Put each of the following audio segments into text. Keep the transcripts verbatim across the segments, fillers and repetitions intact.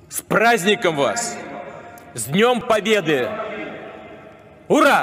С праздником вас! С Днем Победы! Ура!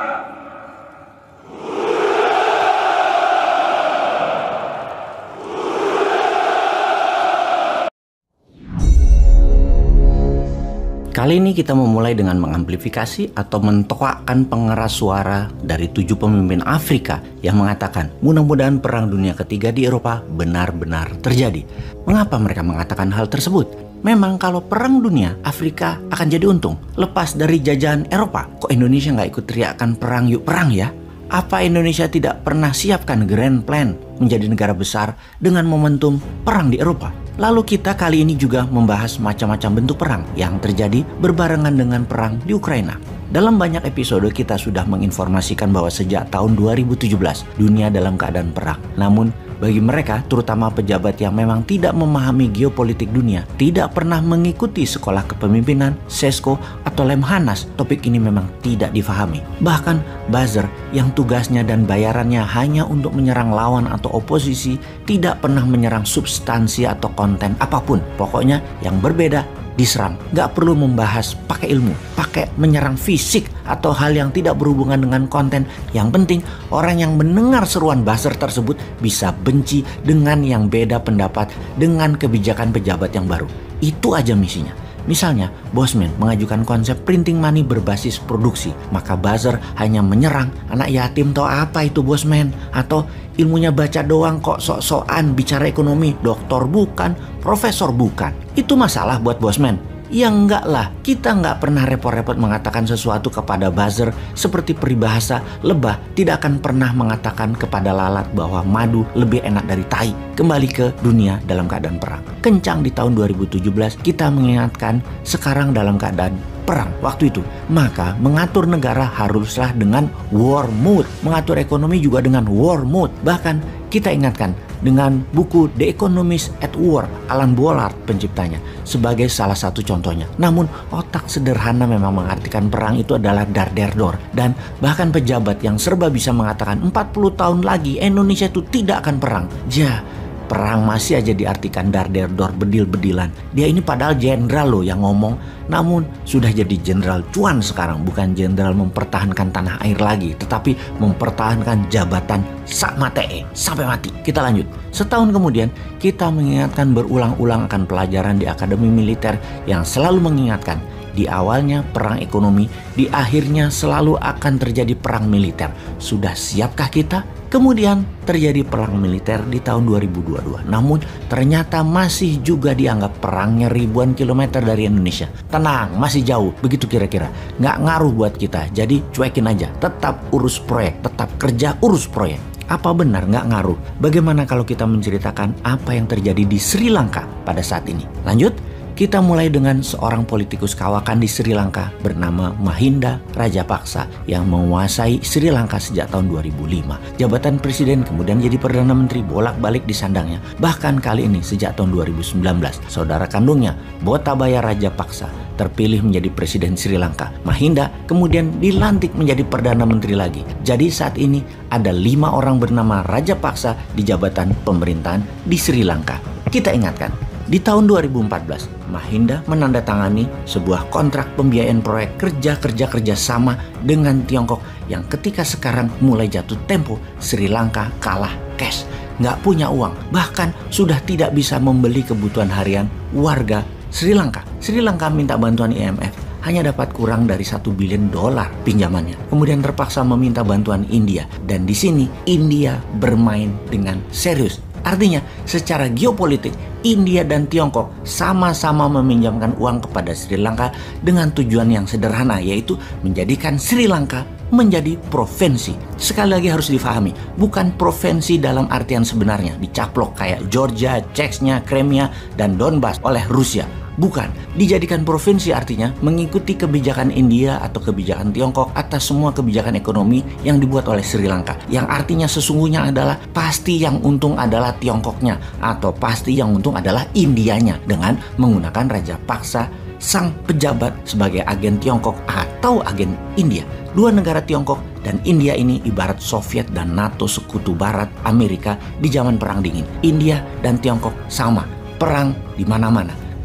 Kali ini kita memulai dengan mengamplifikasi atau mentoakkan pengeras suara dari tujuh pemimpin Afrika yang mengatakan mudah-mudahan perang dunia ketiga di Eropa benar-benar terjadi. Mengapa mereka mengatakan hal tersebut? Memang kalau perang dunia, Afrika akan jadi untung. Lepas dari jajahan Eropa, kok Indonesia nggak ikut teriakan perang yuk perang ya? Apa Indonesia tidak pernah siapkan grand plan menjadi negara besar dengan momentum perang di Eropa? Lalu kita kali ini juga membahas macam-macam bentuk perang yang terjadi berbarengan dengan perang di Ukraina. Dalam banyak episode kita sudah menginformasikan bahwa sejak tahun dua ribu tujuh belas dunia dalam keadaan perang. Namun bagi mereka, terutama pejabat yang memang tidak memahami geopolitik dunia, tidak pernah mengikuti sekolah kepemimpinan, SESCO, atau Lemhanas, topik ini memang tidak difahami. Bahkan buzzer yang tugasnya dan bayarannya hanya untuk menyerang lawan atau oposisi, tidak pernah menyerang substansi atau konten apapun. Pokoknya yang berbeda diserang, gak perlu membahas pakai ilmu, pakai menyerang fisik atau hal yang tidak berhubungan dengan konten. Yang penting orang yang mendengar seruan buzzer tersebut bisa benci dengan yang beda pendapat dengan kebijakan pejabat yang baru. Itu aja misinya. Misalnya, Bosman mengajukan konsep printing money berbasis produksi, maka buzzer hanya menyerang anak yatim tau apa itu Bosman, atau ilmunya baca doang kok sok-sokan bicara ekonomi, doktor bukan, profesor bukan. Itu masalah buat Bosman. Ya enggak lah, kita enggak pernah repot-repot mengatakan sesuatu kepada buzzer seperti peribahasa lebah tidak akan pernah mengatakan kepada lalat bahwa madu lebih enak dari tai. Kembali ke dunia dalam keadaan perang. Kencang di tahun dua ribu tujuh belas kita mengingatkan sekarang dalam keadaan perang waktu itu. Maka mengatur negara haruslah dengan war mode. Mengatur ekonomi juga dengan war mode. Bahkan kita ingatkan dengan buku The Economist at War, Alan Bollard penciptanya, sebagai salah satu contohnya. Namun otak sederhana memang mengartikan perang itu adalah dar der dor. Dan bahkan pejabat yang serba bisa mengatakan empat puluh tahun lagi Indonesia itu tidak akan perang. Ja, perang masih aja diartikan dar der dor, bedil-bedilan. Dia ini padahal jenderal loh yang ngomong, namun sudah jadi jenderal cuan sekarang. Bukan jenderal mempertahankan tanah air lagi, tetapi mempertahankan jabatan sak matee sampai mati. Kita lanjut. Setahun kemudian kita mengingatkan berulang-ulang akan pelajaran di Akademi Militer yang selalu mengingatkan di awalnya perang ekonomi, di akhirnya selalu akan terjadi perang militer. Sudah siapkah kita? Kemudian terjadi perang militer di tahun dua ribu dua puluh dua. Namun ternyata masih juga dianggap perangnya ribuan kilometer dari Indonesia. Tenang, masih jauh. Begitu kira-kira. Nggak ngaruh buat kita. Jadi cuekin aja. Tetap urus proyek. Tetap kerja, urus proyek. Apa benar nggak ngaruh? Bagaimana kalau kita menceritakan apa yang terjadi di Sri Lanka pada saat ini? Lanjut. Kita mulai dengan seorang politikus kawakan di Sri Lanka bernama Mahinda Rajapaksa yang menguasai Sri Lanka sejak tahun dua ribu lima. Jabatan presiden kemudian jadi perdana menteri bolak-balik di sandangnya. Bahkan kali ini sejak tahun dua ribu sembilan belas, saudara kandungnya Gotabaya Rajapaksa terpilih menjadi presiden Sri Lanka. Mahinda kemudian dilantik menjadi perdana menteri lagi. Jadi saat ini ada lima orang bernama Rajapaksa di jabatan pemerintahan di Sri Lanka. Kita ingatkan, di tahun dua ribu empat belas, Mahinda menandatangani sebuah kontrak pembiayaan proyek kerja-kerja kerjasama dengan Tiongkok yang ketika sekarang mulai jatuh tempo, Sri Lanka kalah cash, nggak punya uang, bahkan sudah tidak bisa membeli kebutuhan harian warga Sri Lanka. Sri Lanka minta bantuan I M F, hanya dapat kurang dari satu bilion dolar pinjamannya. Kemudian terpaksa meminta bantuan India, dan di sini India bermain dengan serius. Artinya, secara geopolitik, India dan Tiongkok sama-sama meminjamkan uang kepada Sri Lanka dengan tujuan yang sederhana, yaitu menjadikan Sri Lanka menjadi provinsi. Sekali lagi harus difahami, bukan provinsi dalam artian sebenarnya, dicaplok kayak Georgia, Chechnya, Crimea, dan Donbas oleh Rusia. Bukan, dijadikan provinsi artinya mengikuti kebijakan India atau kebijakan Tiongkok atas semua kebijakan ekonomi yang dibuat oleh Sri Lanka. Yang artinya sesungguhnya adalah pasti yang untung adalah Tiongkoknya atau pasti yang untung adalah Indianya dengan menggunakan Rajapaksa sang pejabat sebagai agen Tiongkok atau agen India. Dua negara Tiongkok dan India ini ibarat Soviet dan NATO sekutu barat Amerika di zaman Perang Dingin. India dan Tiongkok sama, perang di mana-mana.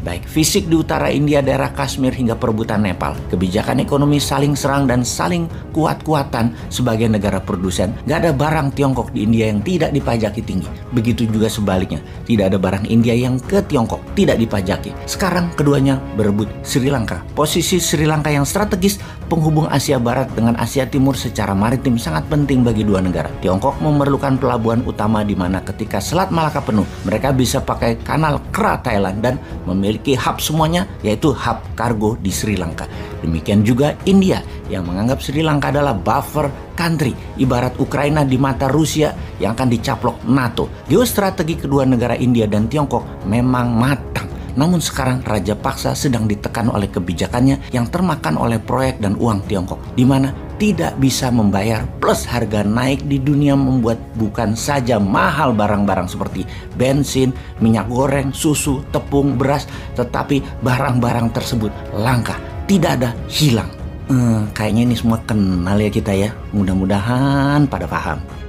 baik fisik di utara India, daerah Kashmir hingga perebutan Nepal. Kebijakan ekonomi saling serang dan saling kuat-kuatan sebagai negara produsen. Gak ada barang Tiongkok di India yang tidak dipajaki tinggi. Begitu juga sebaliknya, tidak ada barang India yang ke Tiongkok tidak dipajaki. Sekarang keduanya berebut Sri Lanka. Posisi Sri Lanka yang strategis penghubung Asia Barat dengan Asia Timur secara maritim sangat penting bagi dua negara. Tiongkok memerlukan pelabuhan utama di mana ketika Selat Malaka penuh, mereka bisa pakai kanal Kra Thailand dan memiliki hub semuanya, yaitu hub kargo di Sri Lanka. Demikian juga India yang menganggap Sri Lanka adalah buffer country, ibarat Ukraina di mata Rusia yang akan dicaplok NATO. Geostrategi kedua negara India dan Tiongkok memang matang. Namun sekarang Raja Paksa sedang ditekan oleh kebijakannya yang termakan oleh proyek dan uang Tiongkok, di mana tidak bisa membayar plus harga naik di dunia membuat bukan saja mahal barang-barang seperti bensin, minyak goreng, susu, tepung, beras, tetapi barang-barang tersebut langka, tidak ada, hilang. Hmm, kayaknya ini semua kenal ya kita ya. Mudah-mudahan pada paham.